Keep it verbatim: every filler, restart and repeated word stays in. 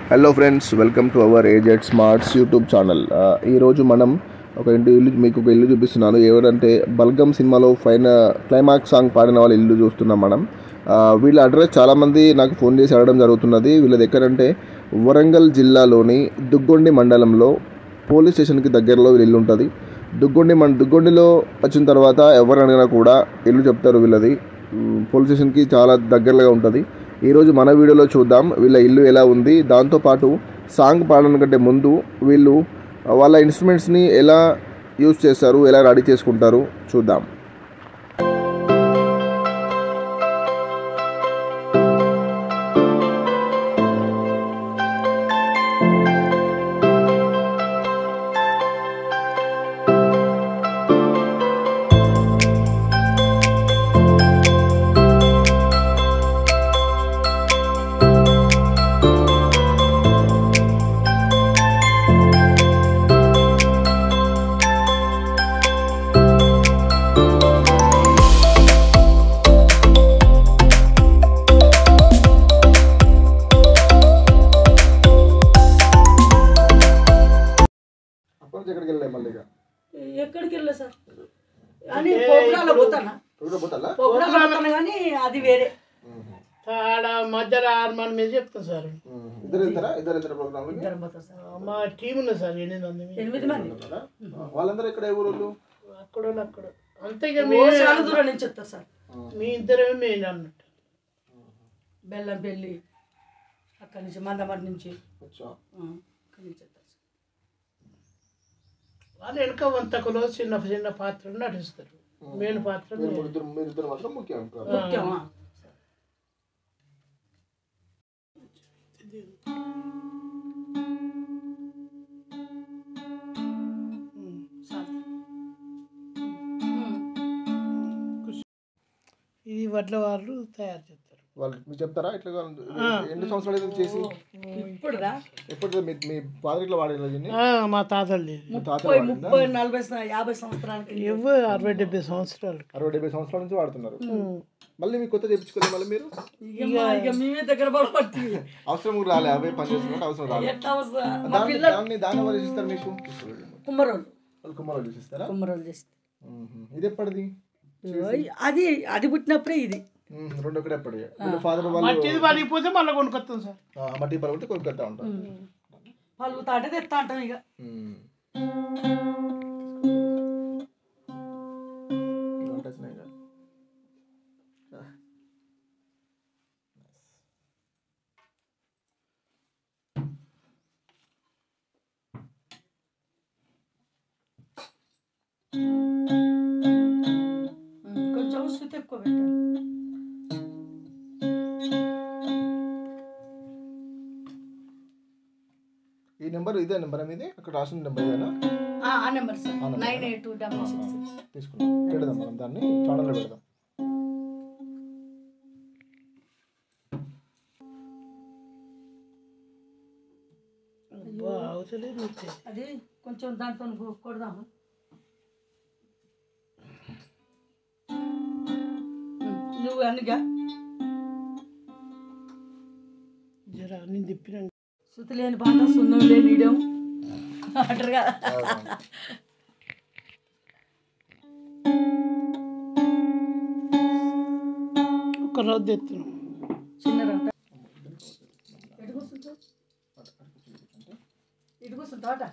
Hello friends, welcome to our A Z Smarts YouTube channel. ఈరోజు మనం ఒక ఇంటి ఇల్లు మీకు ఒక ఇల్లు చూపిస్తున్నాను. ఎవరంటే బల్గం సినిమాలో పైన క్లైమాక్స్ సాంగ్ పాడిన వాళ్ళ ఇల్లు చూస్తున్నాం మనం. వీళ్ళ అడ్రస్ చాలామంది నాకు ఫోన్ చేసి అడగడం జరుగుతున్నది. వీళ్ళది ఎక్కడంటే వరంగల్ జిల్లాలోని దుగ్గొండి మండలంలో పోలీస్ స్టేషన్కి దగ్గరలో వీళ్ళ ఇల్లు ఉంటుంది. దుగ్గొండి మన దుగ్గొండిలో వచ్చిన తర్వాత ఎవరు అడిగినా కూడా ఇల్లు చెప్తారు. వీళ్ళది పోలీస్ స్టేషన్కి చాలా దగ్గరగా ఉంటుంది. ఈరోజు మన వీడియోలో చూద్దాం వీళ్ళ ఇల్లు ఎలా ఉంది. దాంతోపాటు సాంగ్ పాడడం కంటే ముందు వీళ్ళు వాళ్ళ ఇన్స్ట్రుమెంట్స్ని ఎలా యూజ్ చేస్తారు, ఎలా రెడీ చేసుకుంటారు చూద్దాం. ఎక్కడికి వెళ్ళలే మళ్ళీ ఎక్కడికి వెళ్ళా సార్ అని పోగ్రాల పోతానా పోగ్రాల కానీ అది వేరే ఆడ మధ్యలో ఆరు మంది మీద చెప్తాను సార్. ఇద్దరు వెళ్తారా? ఇద్దరు వెళ్తారా ప్రోగ్రామ్? ఇద్దరు పోతారు సార్. మా టీం ఉంది సార్, ఎనిమిది మంది. ఎనిమిది మంది. వాళ్ళందరూ ఎక్కడ ఊరు? అక్కడ అక్కడ అంతే. చాలా దూరం నుంచి వస్తారు సార్. మీ ఇద్దరేమో మెయిన్ అన్నట్టు. బెల్లంపల్లి అక్కడి నుంచి మందమరి నుంచి అక్కడి నుంచి వస్తారు. వాళ్ళు వెనక వంతకులో చిన్న చిన్న పాత్రలు నటిస్తారు. మెయిన్ పాత్ర మాత్రం ముఖ్యం. ముఖ్యమా ఇది వడ్ల వాళ్ళు తయారు చేస్తారు. వాళ్ళు మీరు చెప్తారా ఇట్లా ఎన్ని సంవత్సరాలు చేసి? ఇప్పుడు ఎప్పుడు మీ మీ ఫాదర్ ఇట్లా వాడేది? మా తాతలు ముప్పై ముప్పై నలభై యాభై సంవత్సరాలకి ఇవ్వ అరవై డెబ్బై సంవత్సరాలు అరవై డెబ్బై సంవత్సరాల నుంచి వాడుతున్నారు. మళ్ళీ మీకు కొత్త చేయించుకోవాలి. మళ్ళీ మీరు ఇక మేమే దగ్గర పడబట్టి అవసరం రాలే అవే పని చేస్తున్నట్టు అవసరం రాలేదు. దాన్ని దాన్ని ఎవరు చేసిస్తారు మీకు? కుమ్మరోళ్ళు. వాళ్ళు కుమ్మరోళ్ళు చేసిస్తారా? కుమ్మరోళ్ళు చేస్తారు. ఇది ఎప్పటిది? అది అది పుట్టినప్పుడే ఇది రెండు ఒకటి ఎప్పటి ఫాదర్ మట్టి పడిపోతే మళ్ళీ కొనుక్కొస్తాం సార్. మట్టి పడిపోతే కొనుక్కొస్తా ఉంటాం. పలుగుతా అంటే తెస్తా అంటాం. ఇక కొంచెం శృతి ఎక్కువ పెట్టాలి. ఈ నెంబర్ ఇదే నెంబర్ మీది? అక్కడ రాసిన నెంబర్ ఇదేనా? ఆ number sir nine eight two double six. తీసుకుందాం, పెడదాం మనం దాన్ని ఛానల్లో పెడదాం. అది కొంచెం దాంతో కొడదాము. నువ్వు అన్నగా జరా అన్ని తిప్పిన శృతి లేని పాట సున్నం లేని ఇడం అంటారు కదా. ఒక రద్దు ఎత్తున్నాం. చిన్న రద్ద ఎటు కూర్చుంటావు? ఇటు కూర్చుంటావు అట